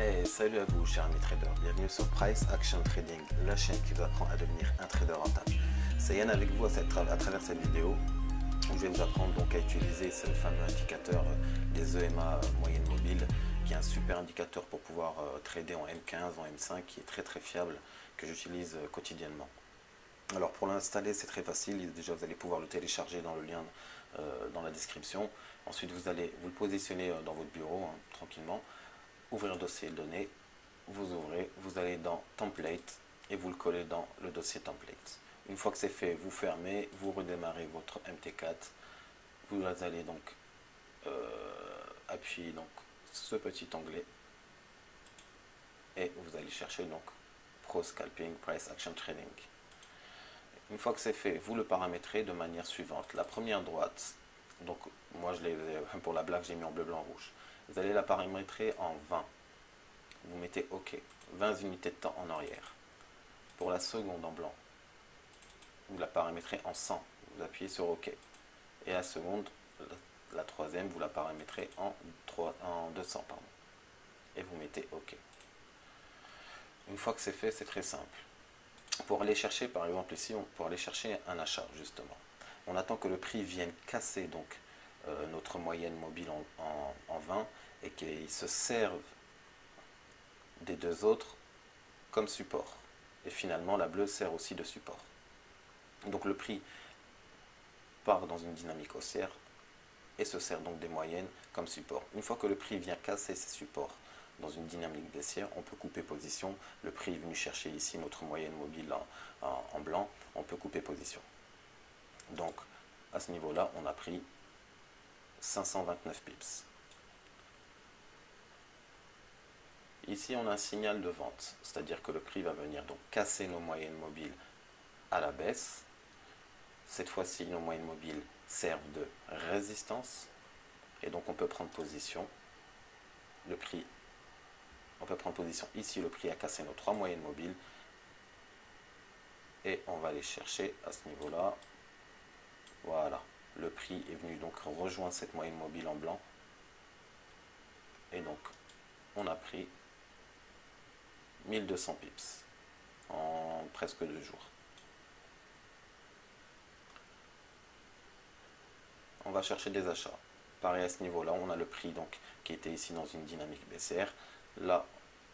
Hey, salut à vous chers amis traders, bienvenue sur Price Action Trading, la chaîne qui vous apprend à devenir un trader rentable. C'est Yann avec vous à travers cette vidéo où je vais vous apprendre donc à utiliser ce fameux indicateur des EMA moyenne mobile, qui est un super indicateur pour pouvoir trader en M15, en M5, qui est très fiable, que j'utilise quotidiennement. Alors pour l'installer c'est très facile, déjà vous allez pouvoir le télécharger dans le lien dans la description. Ensuite vous allez vous le positionner dans votre bureau tranquillement, ouvrir le dossier données, vous ouvrez, vous allez dans template et vous le collez dans le dossier template. Une fois que c'est fait, vous fermez, vous redémarrez votre MT4, vous allez donc appuyer donc ce petit onglet et vous allez chercher donc Pro Scalping Price Action Trading. Une fois que c'est fait, vous le paramétrez de manière suivante. La première droite, donc moi je l'ai pour la blague, j'ai mis en bleu, blanc, rouge. Vous allez la paramétrer en 20. Vous mettez OK. 20 unités de temps en arrière. Pour la seconde en blanc, vous la paramétrez en 100. Vous appuyez sur OK. Et la seconde, la troisième, vous la paramétrez en 200. Pardon. Et vous mettez OK. Une fois que c'est fait, c'est très simple. Pour aller chercher, par exemple ici, pour aller chercher un achat, justement, on attend que le prix vienne casser donc notre moyenne mobile en 20 et qu'il se serve des deux autres comme support. Et finalement, la bleue sert aussi de support. Donc le prix part dans une dynamique haussière et se sert donc des moyennes comme support. Une fois que le prix vient casser ses supports dans une dynamique baissière, on peut couper position. Le prix est venu chercher ici notre moyenne mobile en blanc, on peut couper position. Donc à ce niveau-là, on a pris 529 pips. Ici, on a un signal de vente, c'est-à-dire que le prix va venir donc casser nos moyennes mobiles à la baisse. Cette fois-ci, nos moyennes mobiles servent de résistance et donc on peut prendre position. Le prix, on peut prendre position ici, le prix a cassé nos trois moyennes mobiles et on va aller chercher à ce niveau-là. Voilà, le prix est venu donc rejoindre cette moyenne mobile en blanc et donc on a pris 1200 pips en presque 2 jours. On va chercher des achats. Pareil à ce niveau-là, on a le prix donc qui était ici dans une dynamique baissière. Là,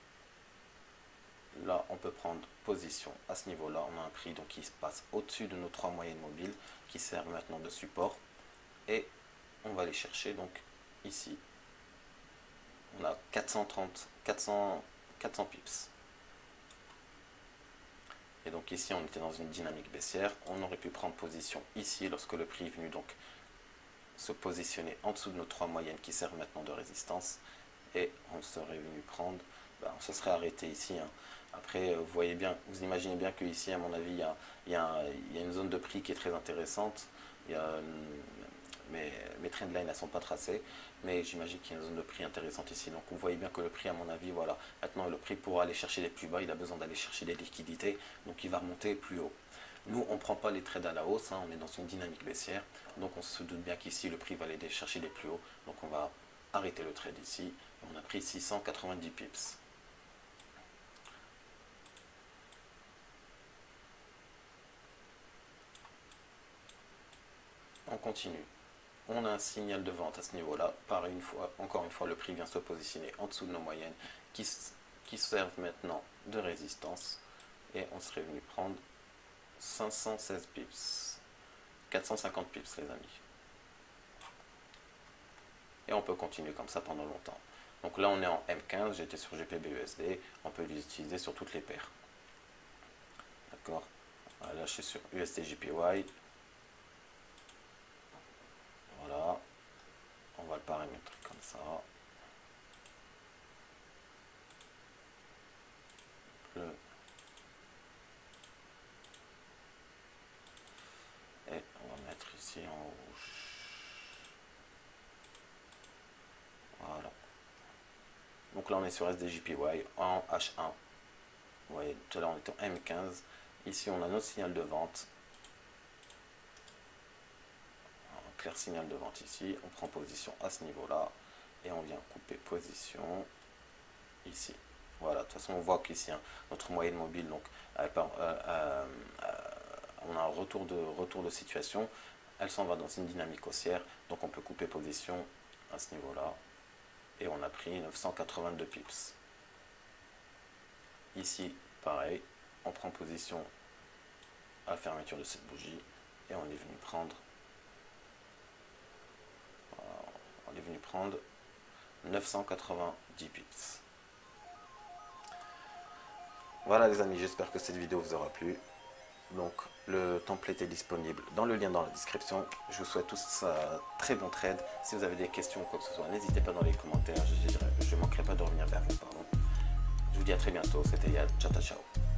on peut prendre position. À ce niveau-là, on a un prix donc qui se passe au-dessus de nos trois moyennes mobiles qui servent maintenant de support. Et on va aller chercher donc ici. On a 400 pips. Et donc ici, on était dans une dynamique baissière. On aurait pu prendre position ici lorsque le prix est venu donc se positionner en dessous de nos trois moyennes qui servent maintenant de résistance. Et on serait venu prendre, on se serait arrêté ici. Après, vous voyez bien, vous imaginez bien que ici, à mon avis, il y a une zone de prix qui est très intéressante. Mes trendlines ne sont pas tracées, mais j'imagine qu'il y a une zone de prix intéressante ici. Donc vous voyez bien que le prix, à mon avis, voilà, maintenant le prix pour aller chercher les plus bas, il a besoin d'aller chercher des liquidités, donc il va remonter plus haut. Nous, on ne prend pas les trades à la hausse, on est dans une dynamique baissière, donc on se doute bien qu'ici, le prix va aller chercher les plus hauts, donc on va arrêter le trade ici, et on a pris 690 pips. On continue. On a un signal de vente à ce niveau-là. Pareil, encore une fois, le prix vient se positionner en dessous de nos moyennes qui servent maintenant de résistance. Et on serait venu prendre 516 pips. 450 pips, les amis. Et on peut continuer comme ça pendant longtemps. Donc là, on est en M15. J'étais sur GPBUSD. On peut l'utiliser sur toutes les paires. D'accord. Là, je suis sur USDJPY. Voilà, on va le paramétrer comme ça. Bleu. Et on va mettre ici en rouge. Voilà. Donc là on est sur SDJPY en H1. Vous voyez, tout à l'heure on était en M15. Ici on a notre signal de vente. Clair signal de vente ici, on prend position à ce niveau là et on vient couper position ici. Voilà, de toute façon on voit qu'ici notre moyenne mobile, donc on a un retour de situation, elle s'en va dans une dynamique haussière, donc on peut couper position à ce niveau là et on a pris 982 pips. Ici pareil, on prend position à la fermeture de cette bougie et on est venu prendre 990 pips. Voilà les amis, j'espère que cette vidéo vous aura plu. Donc le template est disponible dans le lien dans la description. Je vous souhaite tous très bon trade. Si vous avez des questions ou quoi que ce soit, n'hésitez pas dans les commentaires. Je ne manquerai pas de revenir vers vous. Je vous dis à très bientôt. C'était Yad. Ciao, ciao.